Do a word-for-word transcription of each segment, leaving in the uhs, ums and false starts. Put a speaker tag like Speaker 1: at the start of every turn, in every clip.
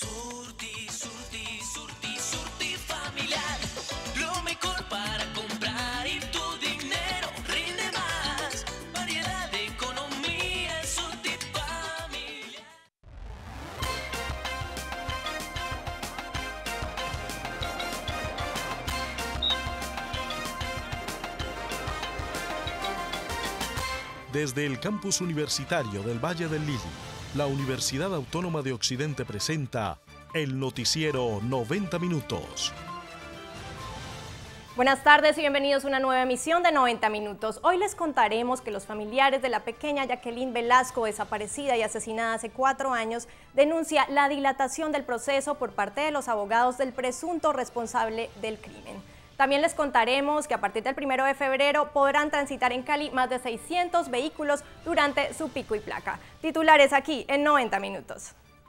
Speaker 1: Surti, Surti, Surti, Surti familiar. Lo mejor para comprar y tu dinero rinde más. Variedad de economía en Surti familiar.
Speaker 2: Desde el campus universitario del Valle del Lili, la Universidad Autónoma de Occidente presenta el noticiero noventa minutos.
Speaker 3: Buenas tardes y bienvenidos a una nueva emisión de noventa minutos. Hoy les contaremos que los familiares de la pequeña Jacqueline Velasco, desaparecida y asesinada hace cuatro años, denuncia la dilatación del proceso por parte de los abogados del presunto responsable del crimen. También les contaremos que a partir del primero de febrero podrán transitar en Cali más de seiscientos vehículos durante su pico y placa. Titulares aquí en noventa minutos.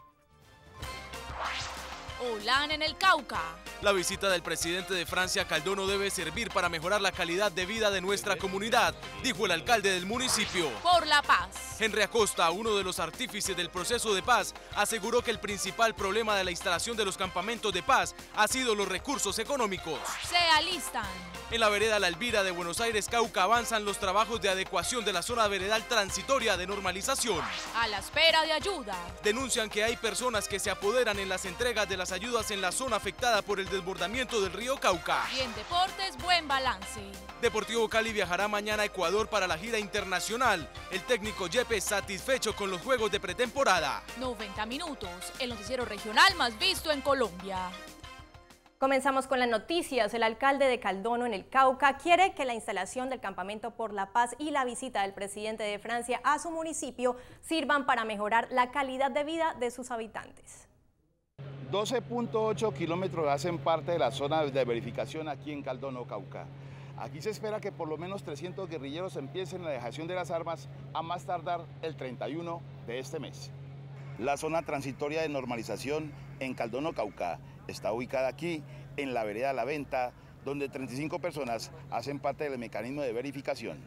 Speaker 4: Olán en el Cauca.
Speaker 5: La visita del presidente de Francia a Caldono debe servir para mejorar la calidad de vida de nuestra comunidad, dijo el alcalde del municipio.
Speaker 4: Por la paz.
Speaker 5: Henry Acosta, uno de los artífices del proceso de paz, aseguró que el principal problema de la instalación de los campamentos de paz ha sido los recursos económicos.
Speaker 4: Se alistan.
Speaker 5: En la vereda La Elvira de Buenos Aires, Cauca, avanzan los trabajos de adecuación de la zona veredal transitoria de normalización.
Speaker 4: A la espera de ayuda.
Speaker 5: Denuncian que hay personas que se apoderan en las entregas de las ayudas en la zona afectada por el desbordamiento del río Cauca.
Speaker 4: Y en deportes, buen balance.
Speaker 5: Deportivo Cali viajará mañana a Ecuador para la gira internacional. El técnico Yepes satisfecho con los juegos de pretemporada.
Speaker 4: noventa minutos, el noticiero regional más visto en Colombia.
Speaker 3: Comenzamos con las noticias. El alcalde de Caldono, en el Cauca, quiere que la instalación del Campamento por la Paz y la visita del presidente de Francia a su municipio sirvan para mejorar la calidad de vida de sus habitantes.
Speaker 6: doce punto ocho kilómetros hacen parte de la zona de verificación aquí en Caldono, Cauca. Aquí se espera que por lo menos trescientos guerrilleros empiecen la dejación de las armas a más tardar el treinta y uno de este mes. La zona transitoria de normalización en Caldono, Cauca, está ubicada aquí en la vereda La Venta, donde treinta y cinco personas hacen parte del mecanismo de verificación.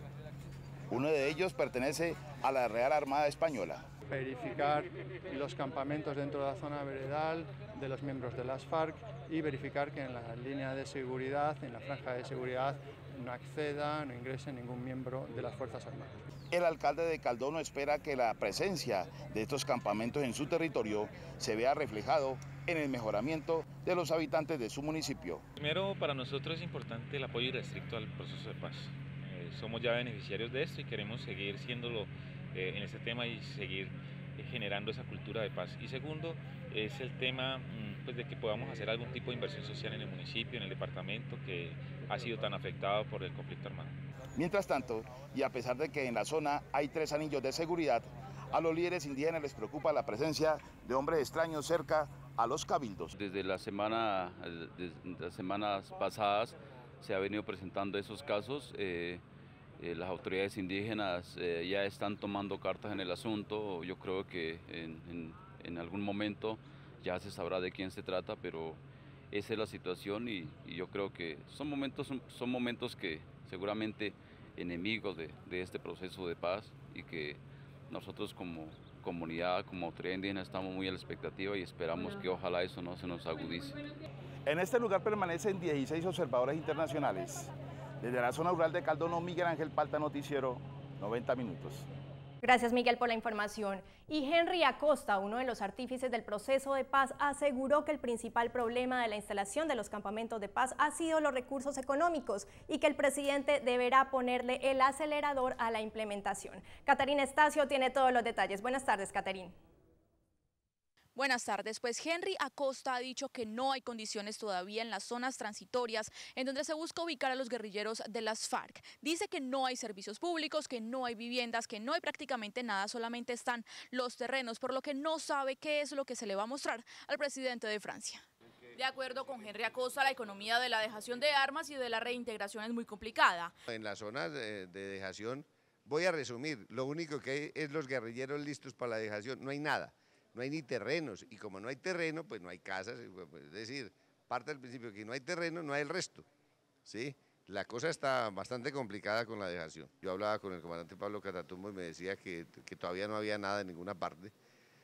Speaker 6: Uno de ellos pertenece a la Real Armada Española.
Speaker 7: Verificar los campamentos dentro de la zona veredal de los miembros de las FARC y verificar que en la línea de seguridad, en la franja de seguridad, no acceda, no ingrese ningún miembro de las Fuerzas Armadas.
Speaker 6: El alcalde de Caldono espera que la presencia de estos campamentos en su territorio se vea reflejado en el mejoramiento de los habitantes de su municipio.
Speaker 8: Primero, para nosotros es importante el apoyo irrestricto al proceso de paz. Eh, somos ya beneficiarios de esto y queremos seguir siéndolo eh, en este tema y seguir eh, generando esa cultura de paz. Y segundo, es el tema mm, pues, de que podamos hacer algún tipo de inversión social en el municipio, en el departamento que ha sido tan afectado por el conflicto armado.
Speaker 6: Mientras tanto, y a pesar de que en la zona hay tres anillos de seguridad, a los líderes indígenas les preocupa la presencia de hombres extraños cerca a los cabildos.
Speaker 9: Desde la semana, desde las semanas pasadas se ha venido presentando esos casos. Eh, eh, las autoridades indígenas eh, ya están tomando cartas en el asunto. Yo creo que en, en, en algún momento ya se sabrá de quién se trata, pero esa es la situación y, y yo creo que son momentos, son, son momentos que seguramente enemigos de, de este proceso de paz y que nosotros como comunidad, como autoridad indígena estamos muy a la expectativa y esperamos que ojalá eso no se nos agudice.
Speaker 6: En este lugar permanecen dieciséis observadores internacionales. Desde la zona rural de Caldono, Miguel Ángel Palta, noticiero noventa minutos.
Speaker 3: Gracias, Miguel, por la información. Y Henry Acosta, uno de los artífices del proceso de paz, aseguró que el principal problema de la instalación de los campamentos de paz ha sido los recursos económicos y que el presidente deberá ponerle el acelerador a la implementación. Catarina Estacio tiene todos los detalles. Buenas tardes, Catarina.
Speaker 4: Buenas tardes, pues Henry Acosta ha dicho que no hay condiciones todavía en las zonas transitorias en donde se busca ubicar a los guerrilleros de las FARC. Dice que no hay servicios públicos, que no hay viviendas, que no hay prácticamente nada, solamente están los terrenos, por lo que no sabe qué es lo que se le va a mostrar al presidente de Francia. De acuerdo con Henry Acosta, la economía de la dejación de armas y de la reintegración es muy complicada.
Speaker 10: En las zonas de, de dejación, voy a resumir, lo único que hay es los guerrilleros listos para la dejación, no hay nada. No hay ni terrenos, y como no hay terreno, pues no hay casas, es decir, parte del principio que no hay terreno, no hay el resto, ¿sí? La cosa está bastante complicada con la dejación. Yo hablaba con el comandante Pablo Catatumbo y me decía que, que todavía no había nada en ninguna parte.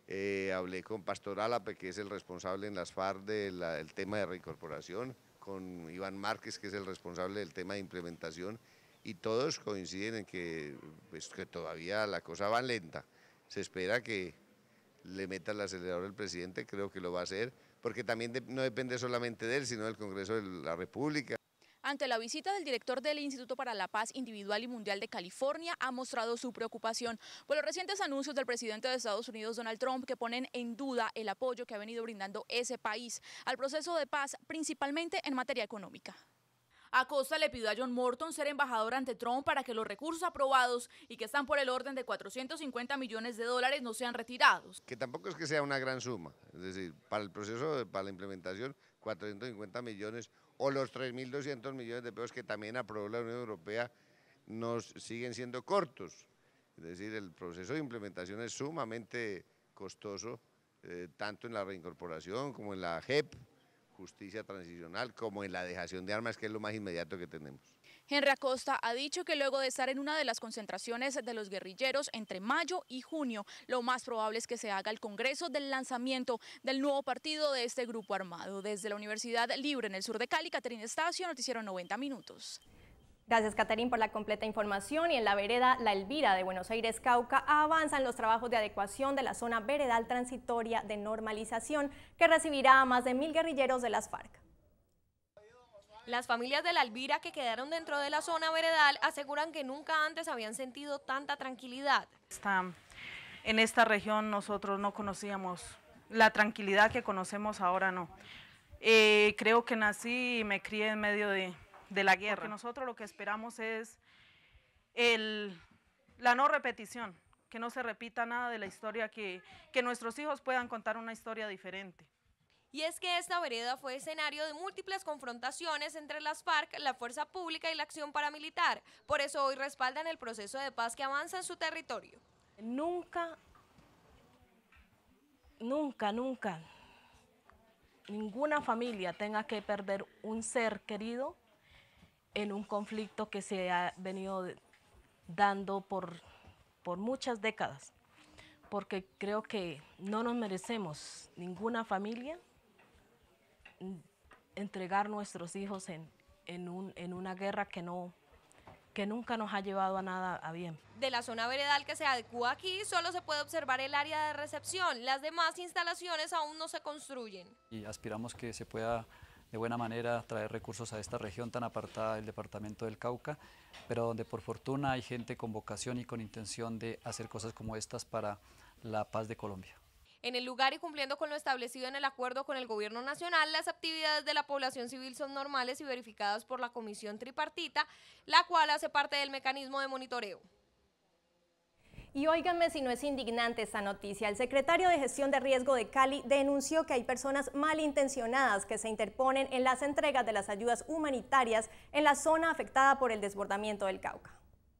Speaker 10: eh, hablé con Pastor Álape, que es el responsable en las FARC del de tema de reincorporación, con Iván Márquez, que es el responsable del tema de implementación, y todos coinciden en que, pues, que todavía la cosa va lenta. Se espera que le meta el acelerador el presidente, creo que lo va a hacer, porque también de, no depende solamente de él, sino del Congreso de la República.
Speaker 4: Ante la visita del director del Instituto para la Paz Individual y Mundial de California, ha mostrado su preocupación por los recientes anuncios del presidente de Estados Unidos, Donald Trump, que ponen en duda el apoyo que ha venido brindando ese país al proceso de paz, principalmente en materia económica. Acosta le pidió a John Morton ser embajador ante Trump para que los recursos aprobados y que están por el orden de cuatrocientos cincuenta millones de dólares no sean retirados.
Speaker 10: Que tampoco es que sea una gran suma, es decir, para el proceso, de, para la implementación, cuatrocientos cincuenta millones o los tres mil doscientos millones de pesos que también aprobó la Unión Europea nos siguen siendo cortos. Es decir, el proceso de implementación es sumamente costoso, eh, tanto en la reincorporación como en la J E P, justicia transicional, como en la dejación de armas, que es lo más inmediato que tenemos.
Speaker 4: Henry Acosta ha dicho que luego de estar en una de las concentraciones de los guerrilleros entre mayo y junio, lo más probable es que se haga el congreso del lanzamiento del nuevo partido de este grupo armado. Desde la Universidad Libre en el sur de Cali, Caterina Estacio, Noticiero noventa minutos.
Speaker 3: Gracias, Caterín, por la completa información. Y en la vereda La Elvira de Buenos Aires, Cauca, avanzan los trabajos de adecuación de la zona veredal transitoria de normalización que recibirá a más de mil guerrilleros de las FARC.
Speaker 11: Las familias de La Elvira que quedaron dentro de la zona veredal aseguran que nunca antes habían sentido tanta tranquilidad.
Speaker 12: Está, en esta región nosotros no conocíamos la tranquilidad que conocemos ahora, no. Eh, creo que nací y me crié en medio de... de la guerra. Porque nosotros lo que esperamos es el, la no repetición, que no se repita nada de la historia, que, que nuestros hijos puedan contar una historia diferente.
Speaker 11: Y es que esta vereda fue escenario de múltiples confrontaciones entre las FARC, la fuerza pública y la acción paramilitar. Por eso hoy respaldan el proceso de paz que avanza en su territorio.
Speaker 13: Nunca, nunca, nunca, ninguna familia tenga que perder un ser querido en un conflicto que se ha venido dando por, por muchas décadas, porque creo que no nos merecemos ninguna familia entregar nuestros hijos en, en, un, en una guerra que, no, que nunca nos ha llevado a nada a bien.
Speaker 11: De la zona veredal que se adecúa aquí, solo se puede observar el área de recepción, las demás instalaciones aún no se construyen.
Speaker 14: Y aspiramos que se pueda de buena manera traer recursos a esta región tan apartada del departamento del Cauca, pero donde por fortuna hay gente con vocación y con intención de hacer cosas como estas para la paz de Colombia.
Speaker 11: En el lugar y cumpliendo con lo establecido en el acuerdo con el gobierno nacional, las actividades de la población civil son normales y verificadas por la comisión tripartita, la cual hace parte del mecanismo de monitoreo.
Speaker 3: Y óiganme si no es indignante esta noticia. El secretario de Gestión de Riesgo de Cali denunció que hay personas malintencionadas que se interponen en las entregas de las ayudas humanitarias en la zona afectada por el desbordamiento del Cauca.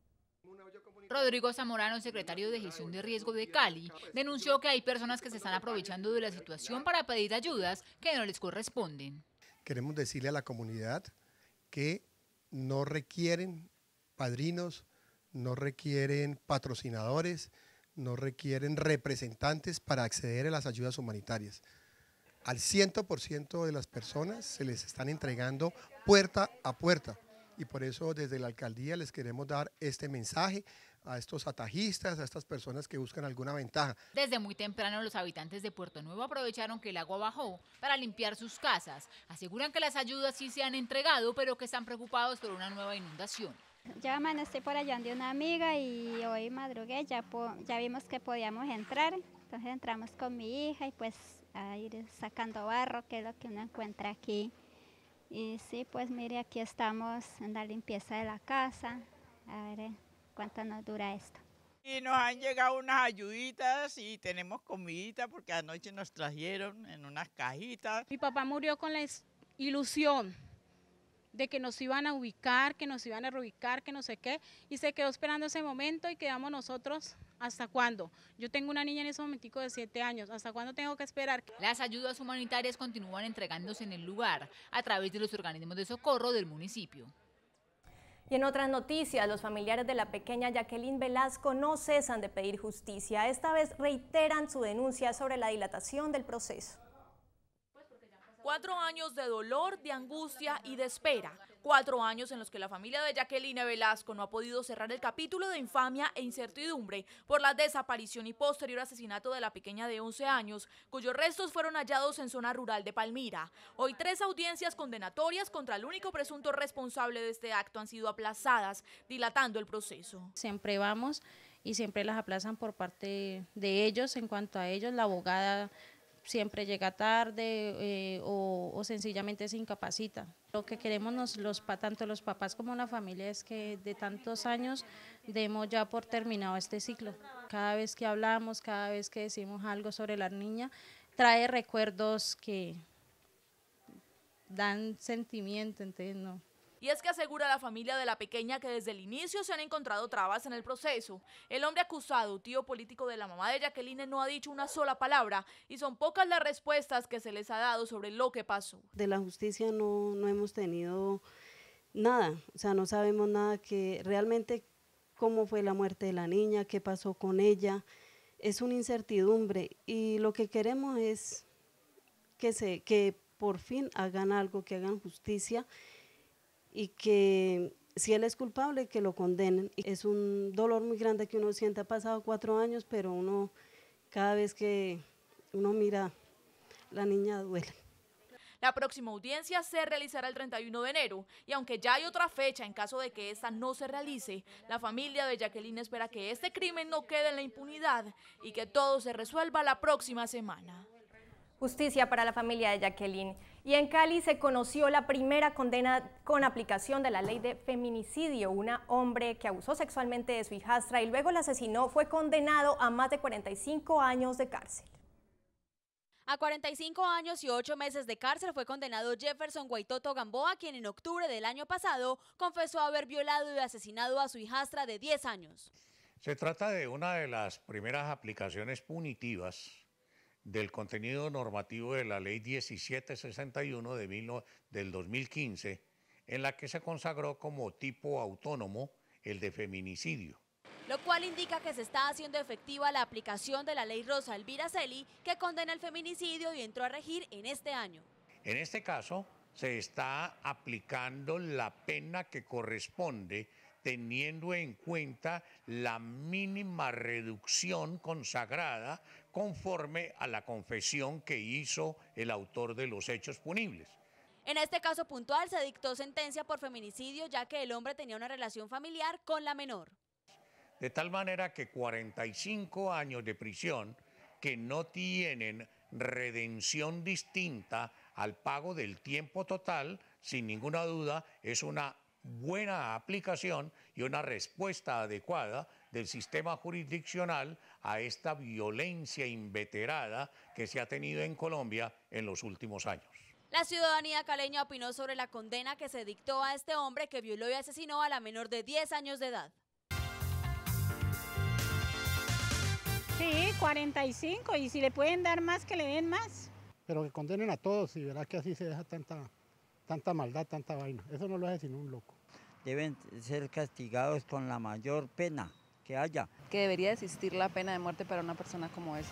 Speaker 15: Rodrigo Zamorano, secretario de Gestión de Riesgo de Cali, denunció que hay personas que se están aprovechando de la situación para pedir ayudas que no les corresponden.
Speaker 16: Queremos decirle a la comunidad que no requieren padrinos, no requieren patrocinadores, no requieren representantes para acceder a las ayudas humanitarias. Al cien por ciento de las personas se les están entregando puerta a puerta y por eso desde la alcaldía les queremos dar este mensaje a estos atajistas, a estas personas que buscan alguna ventaja.
Speaker 15: Desde muy temprano los habitantes de Puerto Nuevo aprovecharon que el agua bajó para limpiar sus casas. Aseguran que las ayudas sí se han entregado, pero que están preocupados por una nueva inundación.
Speaker 17: Yo amanecí por allá de una amiga y hoy madrugué, ya, ya vimos que podíamos entrar, entonces entramos con mi hija y pues a ir sacando barro, que es lo que uno encuentra aquí. Y sí, pues mire, aquí estamos en la limpieza de la casa, a ver cuánto nos dura esto.
Speaker 18: Y nos han llegado unas ayuditas y tenemos comidita porque anoche nos trajeron en unas cajitas.
Speaker 19: Mi papá murió con la ilusión de que nos iban a ubicar, que nos iban a reubicar, que no sé qué, y se quedó esperando ese momento y quedamos nosotros, ¿hasta cuándo? Yo tengo una niña en ese momentico de siete años, ¿hasta cuándo tengo que esperar?
Speaker 15: Las ayudas humanitarias continúan entregándose en el lugar a través de los organismos de socorro del municipio.
Speaker 3: Y en otras noticias, los familiares de la pequeña Jacqueline Velasco no cesan de pedir justicia. Esta vez reiteran su denuncia sobre la dilatación del proceso.
Speaker 4: Cuatro años de dolor, de angustia y de espera. Cuatro años en los que la familia de Jacqueline Velasco no ha podido cerrar el capítulo de infamia e incertidumbre por la desaparición y posterior asesinato de la pequeña de once años, cuyos restos fueron hallados en zona rural de Palmira. Hoy tres audiencias condenatorias contra el único presunto responsable de este acto han sido aplazadas, dilatando el proceso.
Speaker 19: Siempre vamos y siempre las aplazan por parte de ellos. En cuanto a ellos, la abogada siempre llega tarde eh, o, o sencillamente se incapacita. Lo que queremos nos, los, tanto los papás como la familia es que de tantos años demos ya por terminado este ciclo. Cada vez que hablamos, cada vez que decimos algo sobre la niña, trae recuerdos que dan sentimiento, entonces no.
Speaker 4: Y es que asegura la familia de la pequeña que desde el inicio se han encontrado trabas en el proceso. El hombre acusado, tío político de la mamá de Jacqueline, no ha dicho una sola palabra y son pocas las respuestas que se les ha dado sobre lo que pasó.
Speaker 20: De la justicia no, no hemos tenido nada, o sea, no sabemos nada que realmente cómo fue la muerte de la niña, qué pasó con ella. Es una incertidumbre y lo que queremos es que, se, que por fin hagan algo, que hagan justicia, y que si él es culpable, que lo condenen. Es un dolor muy grande que uno siente. Ha pasado cuatro años, pero uno, cada vez que uno mira, la niña duele.
Speaker 4: La próxima audiencia se realizará el treinta y uno de enero y aunque ya hay otra fecha en caso de que esta no se realice, la familia de Jacqueline espera que este crimen no quede en la impunidad y que todo se resuelva la próxima semana.
Speaker 3: Justicia para la familia de Jacqueline. Y en Cali se conoció la primera condena con aplicación de la ley de feminicidio. Un hombre que abusó sexualmente de su hijastra y luego la asesinó fue condenado a más de cuarenta y cinco años de cárcel.
Speaker 21: A cuarenta y cinco años y ocho meses de cárcel fue condenado Jefferson Guaitoto Gamboa, quien en octubre del año pasado confesó haber violado y asesinado a su hijastra de diez años.
Speaker 22: Se trata de una de las primeras aplicaciones punitivas del contenido normativo de la Ley diecisiete sesenta y uno de mil, del dos mil quince, en la que se consagró como tipo autónomo el de feminicidio.
Speaker 21: Lo cual indica que se está haciendo efectiva la aplicación de la Ley Rosa Elvira Celi, que condena el feminicidio y entró a regir en este año.
Speaker 22: En este caso, se está aplicando la pena que corresponde teniendo en cuenta la mínima reducción consagrada conforme a la confesión que hizo el autor de los hechos punibles.
Speaker 21: En este caso puntual se dictó sentencia por feminicidio ya que el hombre tenía una relación familiar con la menor.
Speaker 22: De tal manera que cuarenta y cinco años de prisión que no tienen redención distinta al pago del tiempo total, sin ninguna duda, es una buena aplicación y una respuesta adecuada del sistema jurisdiccional a esta violencia inveterada que se ha tenido en Colombia en los últimos años.
Speaker 21: La ciudadanía caleña opinó sobre la condena que se dictó a este hombre que violó y asesinó a la menor de diez años de edad.
Speaker 19: Sí, cuarenta y cinco, y si le pueden dar más, que le den más.
Speaker 23: Pero que condenen a todos y verá que así se deja tanta, tanta maldad, tanta vaina. Eso no lo hace sino un loco.
Speaker 24: Deben ser castigados con la mayor pena que haya.
Speaker 25: Que debería existir la pena de muerte para una persona como esa.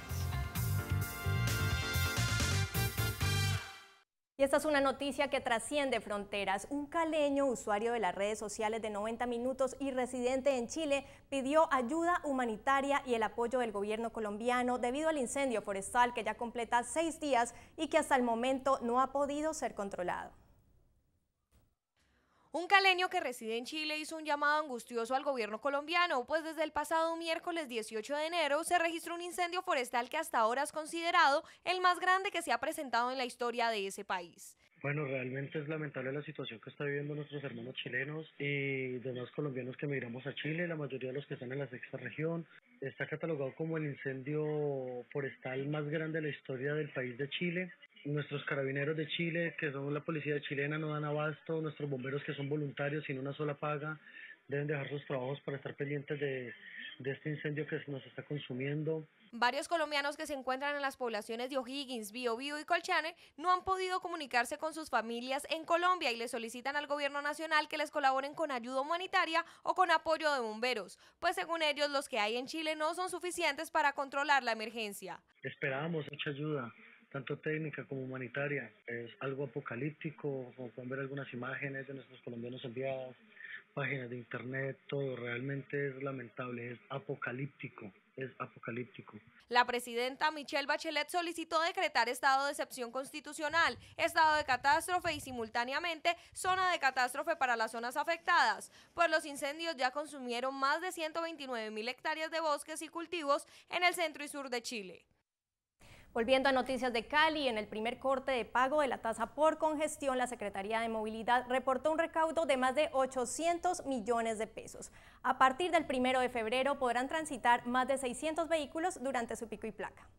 Speaker 3: Y esta es una noticia que trasciende fronteras. Un caleño, usuario de las redes sociales de noventa minutos y residente en Chile, pidió ayuda humanitaria y el apoyo del gobierno colombiano debido al incendio forestal que ya completa seis días y que hasta el momento no ha podido ser controlado.
Speaker 11: Un caleño que reside en Chile hizo un llamado angustioso al gobierno colombiano, pues desde el pasado miércoles dieciocho de enero se registró un incendio forestal que hasta ahora es considerado el más grande que se ha presentado en la historia de ese país.
Speaker 26: Bueno, realmente es lamentable la situación que están viviendo nuestros hermanos chilenos y demás colombianos que emigramos a Chile, la mayoría de los que están en la sexta región. Está catalogado como el incendio forestal más grande de la historia del país de Chile. Nuestros carabineros de Chile, que son la policía chilena, no dan abasto. Nuestros bomberos, que son voluntarios sin una sola paga, deben dejar sus trabajos para estar pendientes de, de este incendio que nos está consumiendo.
Speaker 11: Varios colombianos que se encuentran en las poblaciones de O'Higgins, Biobío y Colchane no han podido comunicarse con sus familias en Colombia y le solicitan al gobierno nacional que les colaboren con ayuda humanitaria o con apoyo de bomberos, pues según ellos los que hay en Chile no son suficientes para controlar la emergencia.
Speaker 26: Esperábamos mucha ayuda, tanto técnica como humanitaria. Es algo apocalíptico, como pueden ver algunas imágenes de nuestros colombianos enviadas, páginas de internet, todo realmente es lamentable, es apocalíptico. Es apocalíptico.
Speaker 11: La presidenta Michelle Bachelet solicitó decretar estado de excepción constitucional, estado de catástrofe y simultáneamente zona de catástrofe para las zonas afectadas, pues los incendios ya consumieron más de ciento veintinueve mil hectáreas de bosques y cultivos en el centro y sur de Chile.
Speaker 3: Volviendo a noticias de Cali, en el primer corte de pago de la tasa por congestión, la Secretaría de Movilidad reportó un recaudo de más de ochocientos millones de pesos. A partir del primero de febrero podrán transitar más de seiscientos vehículos durante su pico y placa.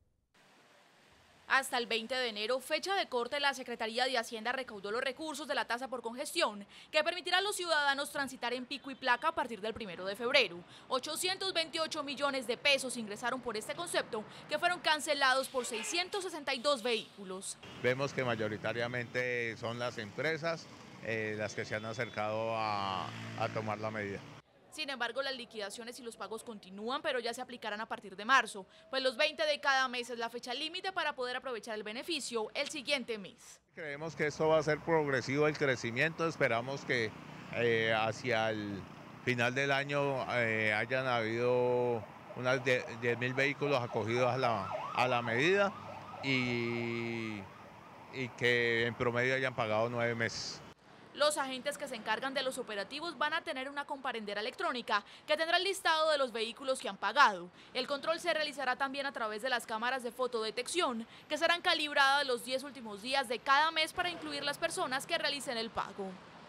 Speaker 4: Hasta el veinte de enero, fecha de corte, la Secretaría de Hacienda recaudó los recursos de la tasa por congestión, que permitirá a los ciudadanos transitar en pico y placa a partir del primero de febrero. ochocientos veintiocho millones de pesos ingresaron por este concepto, que fueron cancelados por seiscientos sesenta y dos vehículos.
Speaker 1: Vemos que mayoritariamente son las empresas eh, las que se han acercado a, a tomar la medida.
Speaker 4: Sin embargo, las liquidaciones y los pagos continúan, pero ya se aplicarán a partir de marzo, pues los veinte de cada mes es la fecha límite para poder aprovechar el beneficio el siguiente mes.
Speaker 1: Creemos que esto va a ser progresivo el crecimiento, esperamos que eh, hacia el final del año eh, hayan habido unas diez mil vehículos acogidos a la, a la medida y, y que en promedio hayan pagado nueve meses.
Speaker 4: Los agentes que se encargan de los operativos van a tener una comparendera electrónica que tendrá el listado de los vehículos que han pagado. El control se realizará también a través de las cámaras de fotodetección que serán calibradas los diez últimos días de cada mes para incluir las personas que realicen el pago.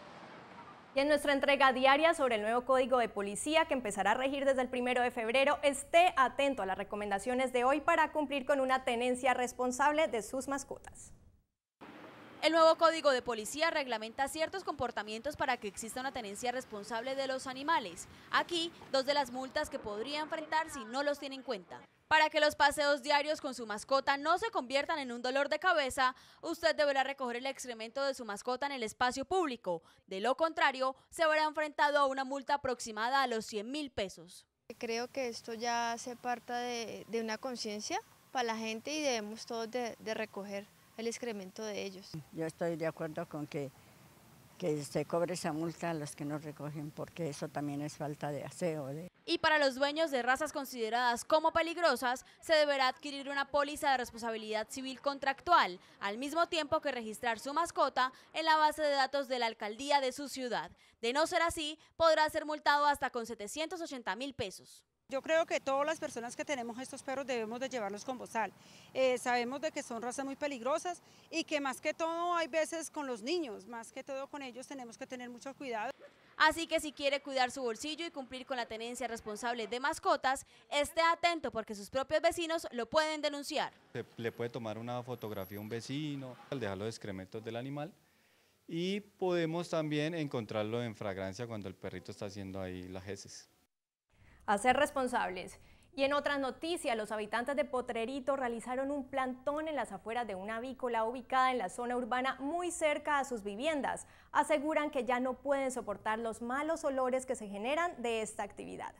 Speaker 3: Y en nuestra entrega diaria sobre el nuevo Código de Policía que empezará a regir desde el primero de febrero, esté atento a las recomendaciones de hoy para cumplir con una tenencia responsable de sus mascotas.
Speaker 21: El nuevo Código de Policía reglamenta ciertos comportamientos para que exista una tenencia responsable de los animales. Aquí, dos de las multas que podría enfrentar si no los tiene en cuenta. Para que los paseos diarios con su mascota no se conviertan en un dolor de cabeza, usted deberá recoger el excremento de su mascota en el espacio público. De lo contrario, se verá enfrentado a una multa aproximada a los cien mil pesos.
Speaker 2: Creo que esto ya hace parte de, de una conciencia para la gente y debemos todos de, de recoger el excremento de ellos.
Speaker 5: Yo estoy de acuerdo con que, que se cobre esa multa a los que no recogen, porque eso también es falta de aseo. De...
Speaker 21: Y para los dueños de razas consideradas como peligrosas, se deberá adquirir una póliza de responsabilidad civil contractual, al mismo tiempo que registrar su mascota en la base de datos de la alcaldía de su ciudad. De no ser así, podrá ser multado hasta con setecientos ochenta mil pesos.
Speaker 7: Yo creo que todas las personas que tenemos estos perros debemos de llevarlos con bozal. Eh, sabemos de que son razas muy peligrosas y que más que todo hay veces con los niños, más que todo con ellos tenemos que tener mucho cuidado.
Speaker 21: Así que si quiere cuidar su bolsillo y cumplir con la tenencia responsable de mascotas, esté atento porque sus propios vecinos lo pueden denunciar.
Speaker 8: Se le puede tomar una fotografía a un vecino al dejar los excrementos del animal y podemos también encontrarlo en fragancia cuando el perrito está haciendo ahí las heces.
Speaker 3: A ser responsables. Y en otras noticias, los habitantes de Potrerito realizaron un plantón en las afueras de una avícola ubicada en la zona urbana muy cerca a sus viviendas. Aseguran que ya no pueden soportar los malos olores que se generan de esta actividad.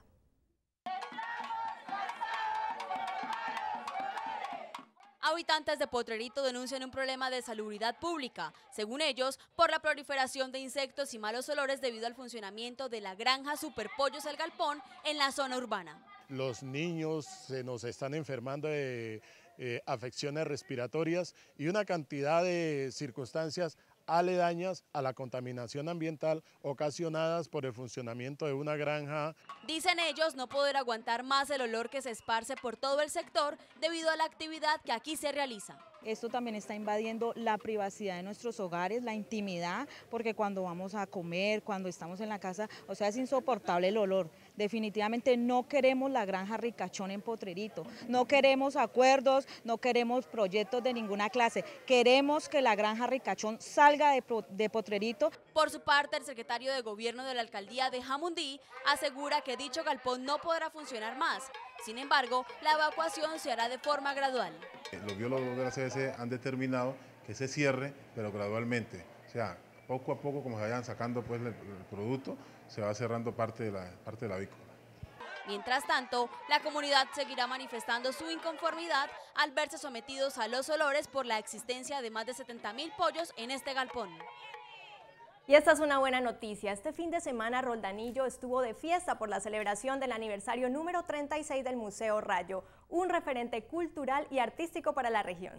Speaker 21: Habitantes de Potrerito denuncian un problema de salubridad pública, según ellos, por la proliferación de insectos y malos olores debido al funcionamiento de la granja Superpollos El Galpón en la zona urbana.
Speaker 9: Los niños se nos están enfermando de eh, afecciones respiratorias y una cantidad de circunstancias aledañas a la contaminación ambiental ocasionadas por el funcionamiento de una granja.
Speaker 21: Dicen ellos no poder aguantar más el olor que se esparce por todo el sector debido a la actividad que aquí se realiza.
Speaker 6: Esto también está invadiendo la privacidad de nuestros hogares, la intimidad, porque cuando vamos a comer, cuando estamos en la casa, o sea, es insoportable el olor. Definitivamente no queremos la granja Ricachón en Potrerito, no queremos acuerdos, no queremos proyectos de ninguna clase, queremos que la granja Ricachón salga de, de Potrerito.
Speaker 21: Por su parte, el secretario de Gobierno de la Alcaldía de Jamundí asegura que dicho galpón no podrá funcionar más. Sin embargo, la evacuación se hará de forma gradual.
Speaker 10: Los biólogos de la C B C han determinado que se cierre, pero gradualmente, o sea, poco a poco, como se vayan sacando pues, el, el producto, se va cerrando parte de la, parte de la avícola.
Speaker 21: Mientras tanto, la comunidad seguirá manifestando su inconformidad al verse sometidos a los olores por la existencia de más de setenta mil pollos en este galpón.
Speaker 3: Y esta es una buena noticia. Este fin de semana Roldanillo estuvo de fiesta por la celebración del aniversario número treinta y seis del Museo Rayo, un referente cultural y artístico para la región.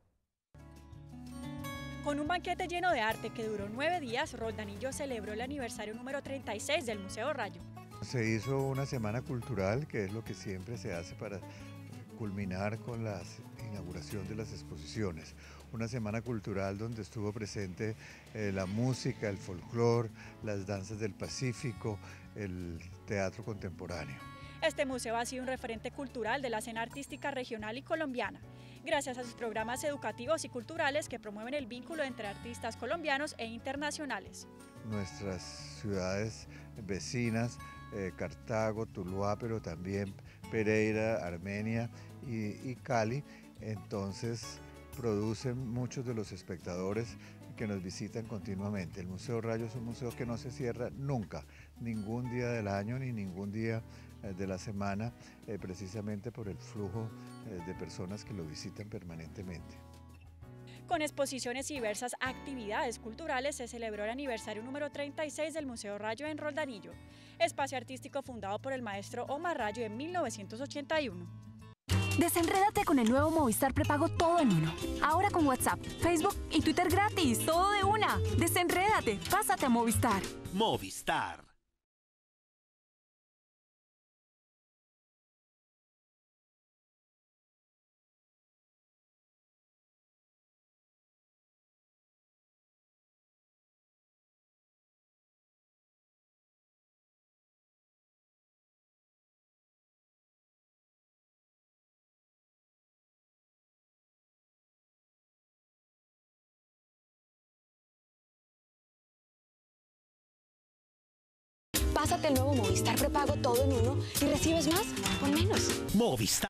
Speaker 12: Con un banquete lleno de arte que duró nueve días, Roldanillo celebró el aniversario número treinta y seis del Museo Rayo.
Speaker 13: Se hizo una semana cultural, que es lo que siempre se hace para culminar con la inauguración de las exposiciones. Una semana cultural donde estuvo presente eh, la música, el folclore, las danzas del Pacífico, el teatro contemporáneo.
Speaker 12: Este museo ha sido un referente cultural de la escena artística regional y colombiana, gracias a sus programas educativos y culturales que promueven el vínculo entre artistas colombianos e internacionales.
Speaker 13: Nuestras ciudades vecinas, eh, Cartago, Tuluá, pero también Pereira, Armenia y, y Cali, entonces producen muchos de los espectadores que nos visitan continuamente. El Museo Rayo es un museo que no se cierra nunca, ningún día del año ni ningún día de la semana, eh, precisamente por el flujo eh, de personas que lo visitan permanentemente.
Speaker 12: Con exposiciones y diversas actividades culturales se celebró el aniversario número treinta y seis del Museo Rayo en Roldanillo, espacio artístico fundado por el maestro Omar Rayo en mil novecientos ochenta y uno.
Speaker 14: Desenrédate con el nuevo Movistar prepago todo en uno. Ahora con WhatsApp, Facebook y Twitter gratis, todo de una. Desenrédate, pásate a Movistar.
Speaker 16: Movistar.
Speaker 14: Pásate el nuevo Movistar prepago todo en uno y recibes más con menos.
Speaker 16: Movistar.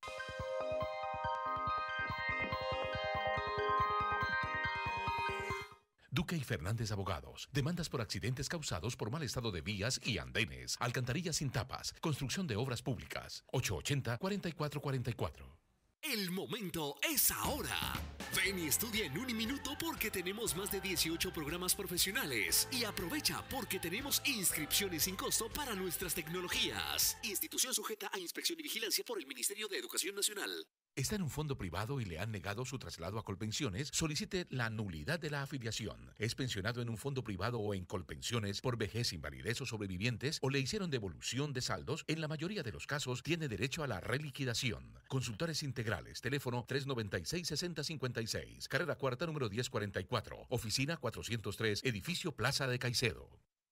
Speaker 27: Duque y Fernández Abogados. Demandas por accidentes causados por mal estado de vías y andenes, alcantarillas sin tapas, construcción de obras públicas. ocho ochenta, cuarenta y cuatro cuarenta y cuatro.
Speaker 28: El momento es ahora. Ven y estudia en un minuto porque tenemos más de dieciocho programas profesionales. Y aprovecha porque tenemos inscripciones sin costo para nuestras tecnologías. Institución sujeta a inspección y vigilancia por el Ministerio de Educación Nacional.
Speaker 27: ¿Está en un fondo privado y le han negado su traslado a Colpensiones? Solicite la nulidad de la afiliación. ¿Es pensionado en un fondo privado o en Colpensiones por vejez, invalidez o sobrevivientes? ¿O le hicieron devolución de saldos? En la mayoría de los casos tiene derecho a la reliquidación. Consultores integrales. Teléfono tres noventa y seis, sesenta cincuenta y seis. Carrera cuarta, número diez cuarenta y cuatro. Oficina cuatrocientos tres, edificio Plaza de Caicedo.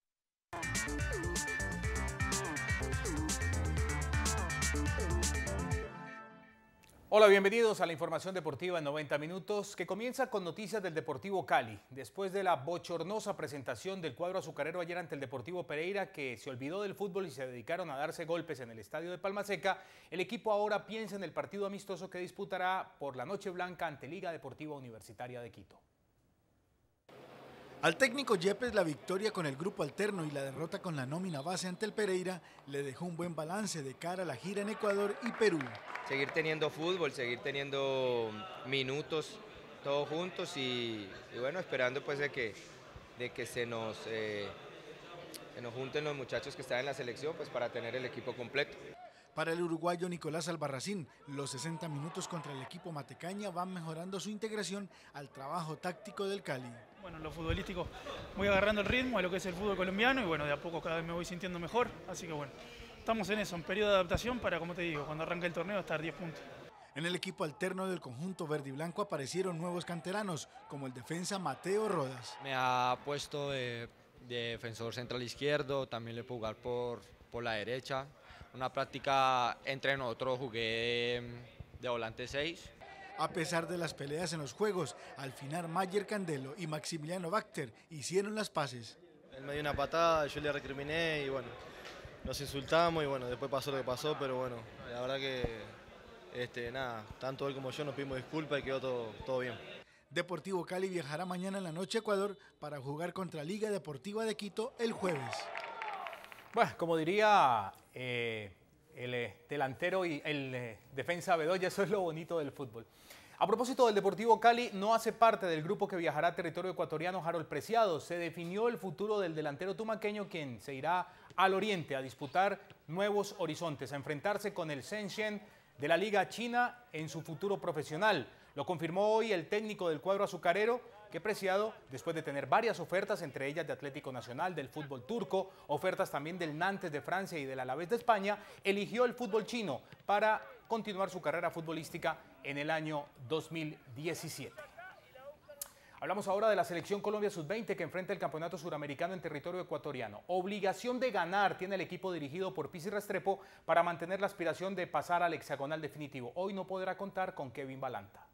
Speaker 29: Hola, bienvenidos a la información deportiva en noventa minutos, que comienza con noticias del Deportivo Cali. Después de la bochornosa presentación del cuadro azucarero ayer ante el Deportivo Pereira, que se olvidó del fútbol y se dedicaron a darse golpes en el estadio de Palma Seca, el equipo ahora piensa en el partido amistoso que disputará por la Noche Blanca ante Liga Deportiva Universitaria de Quito.
Speaker 30: Al técnico Yepes, la victoria con el grupo alterno y la derrota con la nómina base ante el Pereira le dejó un buen balance de cara a la gira en Ecuador y Perú.
Speaker 31: Seguir teniendo fútbol, seguir teniendo minutos todos juntos y, y bueno, esperando pues de que, de que se, nos, eh, se nos junten los muchachos que están en la selección pues para tener el equipo completo.
Speaker 30: Para el uruguayo Nicolás Albarracín, los sesenta minutos contra el equipo matecaña van mejorando su integración al trabajo táctico del Cali.
Speaker 32: Bueno, en lo futbolístico voy agarrando el ritmo de lo que es el fútbol colombiano y bueno, de a poco cada vez me voy sintiendo mejor, así que bueno, estamos en eso, en periodo de adaptación para, como te digo, cuando arranque el torneo estar diez puntos.
Speaker 30: En el equipo alterno del conjunto verde y blanco aparecieron nuevos canteranos, como el defensa Mateo Rodas.
Speaker 11: Me ha puesto de, de defensor central izquierdo, también le puedo jugar por, por la derecha. Una práctica entre nosotros jugué de, de volante seis.
Speaker 30: A pesar de las peleas en los juegos, al final Mayer Candelo y Maximiliano Bacter hicieron las paces.
Speaker 15: Él me dio una patada, yo le recriminé y bueno, nos insultamos y bueno, después pasó lo que pasó, pero bueno, la verdad que... Este, nada, tanto él como yo nos pedimos disculpas y quedó todo, todo bien.
Speaker 30: Deportivo Cali viajará mañana en la noche a Ecuador para jugar contra Liga Deportiva de Quito el jueves.
Speaker 29: Bueno, como diría eh, el eh, delantero y el eh, defensa Bedoya, eso es lo bonito del fútbol. A propósito del Deportivo Cali, no hace parte del grupo que viajará a territorio ecuatoriano Harold Preciado. Se definió el futuro del delantero tumaqueño, quien se irá al oriente a disputar nuevos horizontes, a enfrentarse con el Shenzhen de la Liga China en su futuro profesional. Lo confirmó hoy el técnico del cuadro azucarero, que Preciado, después de tener varias ofertas, entre ellas de Atlético Nacional, del fútbol turco, ofertas también del Nantes de Francia y del Alavés de España, eligió el fútbol chino para continuar su carrera futbolística en el año dos mil diecisiete. Hablamos ahora de la selección Colombia sub veinte que enfrenta el campeonato suramericano en territorio ecuatoriano. Obligación de ganar tiene el equipo dirigido por Pizzi Restrepo para mantener la aspiración de pasar al hexagonal definitivo. Hoy no podrá contar con Kevin Balanta.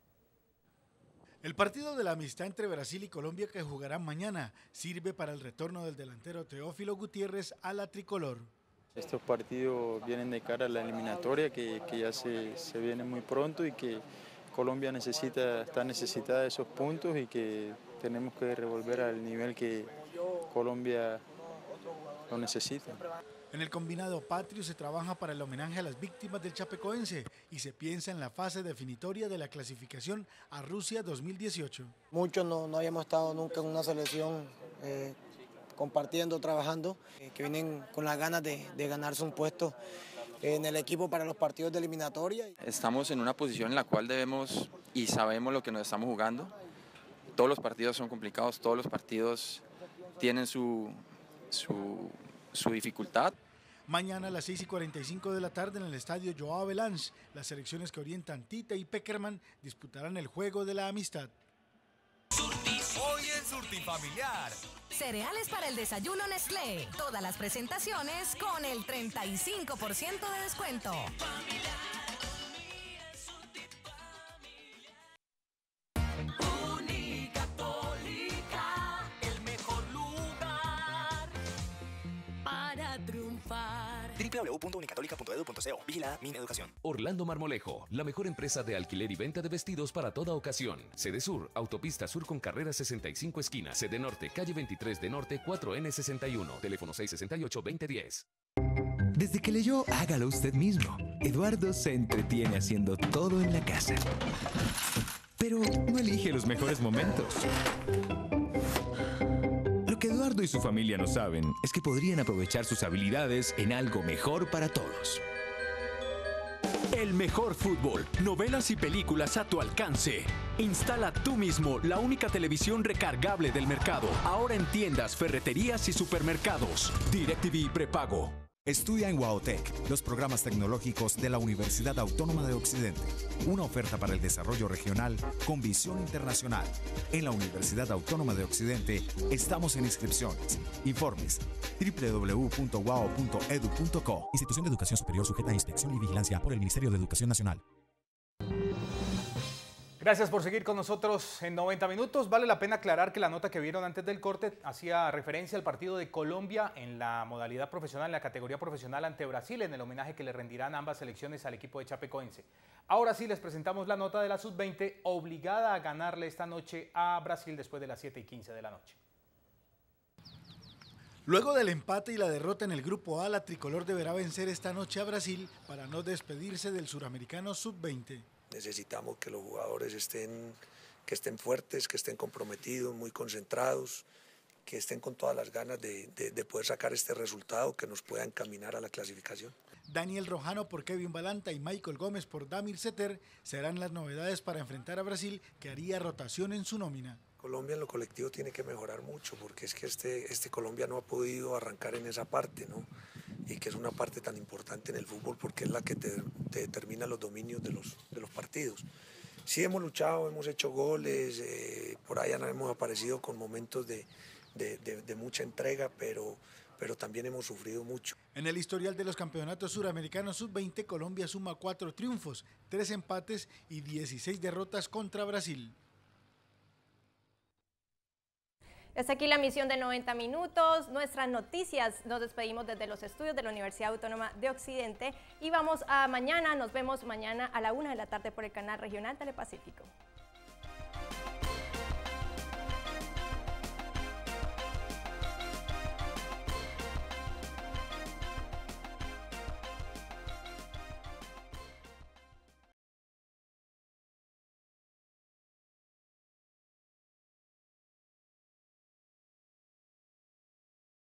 Speaker 30: El partido de la amistad entre Brasil y Colombia que jugarán mañana sirve para el retorno del delantero Teófilo Gutiérrez a la tricolor.
Speaker 16: Estos partidos vienen de cara a la eliminatoria que, que ya se, se viene muy pronto y que Colombia necesita, está necesitada de esos puntos y que tenemos que revolver al nivel que Colombia lo necesita.
Speaker 30: En el combinado patrio se trabaja para el homenaje a las víctimas del Chapecoense y se piensa en la fase definitoria de la clasificación a Rusia dos mil dieciocho.
Speaker 17: Muchos no, no habíamos estado nunca en una selección eh, compartiendo, trabajando, eh, que vienen con las ganas de, de ganarse un puesto en el equipo para los partidos de eliminatoria.
Speaker 18: Estamos en una posición en la cual debemos y sabemos lo que nos estamos jugando. Todos los partidos son complicados, todos los partidos tienen su, su, su dificultad.
Speaker 30: Mañana a las seis y cuarenta y cinco de la tarde en el estadio Joao Avalanche, las selecciones que orientan Tita y Peckerman disputarán el juego de la amistad.
Speaker 19: Hoy en Surtifamiliar.
Speaker 20: Cereales para el desayuno Nestlé. Todas las presentaciones con el treinta y cinco por ciento de descuento.
Speaker 19: Unicatólica, el mejor lugar para triunfar.
Speaker 22: w w w punto unicatólica punto e d u punto c o. Vigilada Mineducación.
Speaker 27: Orlando Marmolejo, la mejor empresa de alquiler y venta de vestidos para toda ocasión. Sede Sur, Autopista Sur con carrera sesenta y cinco esquina. Sede Norte, calle veintitrés de Norte, cuatro ene sesenta y uno. Teléfono seis seis ocho, veinte diez.
Speaker 23: Desde que leyó Hágalo usted mismo, Eduardo se entretiene haciendo todo en la casa. Pero no elige los mejores momentos. Lo que Eduardo y su familia no saben es que podrían aprovechar sus habilidades en algo mejor para todos.
Speaker 28: El mejor fútbol, novelas y películas a tu alcance. Instala tú mismo la única televisión recargable del mercado. Ahora en tiendas, ferreterías y supermercados. DirecTV prepago.
Speaker 24: Estudia en Wowtech, los programas tecnológicos de la Universidad Autónoma de Occidente. Una oferta para el desarrollo regional con visión internacional. En la Universidad Autónoma de Occidente estamos en inscripciones. Informes w w w punto wow punto e d u punto co. Institución de Educación Superior sujeta a inspección y vigilancia por el Ministerio de Educación Nacional.
Speaker 29: Gracias por seguir con nosotros en noventa minutos. Vale la pena aclarar que la nota que vieron antes del corte hacía referencia al partido de Colombia en la modalidad profesional, en la categoría profesional ante Brasil, en el homenaje que le rendirán ambas selecciones al equipo de Chapecoense. Ahora sí les presentamos la nota de la sub veinte, obligada a ganarle esta noche a Brasil después de las siete y quince de la noche.
Speaker 30: Luego del empate y la derrota en el Grupo A, la tricolor deberá vencer esta noche a Brasil para no despedirse del suramericano sub veinte.
Speaker 25: Necesitamos que los jugadores estén, que estén fuertes, que estén comprometidos, muy concentrados, que estén con todas las ganas de, de, de poder sacar este resultado que nos pueda encaminar a la clasificación.
Speaker 30: Daniel Rojano por Kevin Balanta y Michael Gómez por Damir Setter serán las novedades para enfrentar a Brasil, que haría rotación en su nómina.
Speaker 25: Colombia en lo colectivo tiene que mejorar mucho porque es que este, este Colombia no ha podido arrancar en esa parte, ¿no? y que es una parte tan importante en el fútbol porque es la que te, te determina los dominios de los, de los partidos. Sí hemos luchado, hemos hecho goles, eh, por ahí hemos aparecido con momentos de, de, de, de mucha entrega, pero, pero también hemos sufrido mucho.
Speaker 30: En el historial de los campeonatos suramericanos sub veinte, Colombia suma cuatro triunfos, tres empates y dieciséis derrotas contra Brasil.
Speaker 1: Hasta aquí la misión de noventa minutos, nuestras noticias. Nos despedimos desde los estudios de la Universidad Autónoma de Occidente y vamos a mañana, nos vemos mañana a la una de la tarde por el canal regional Telepacífico.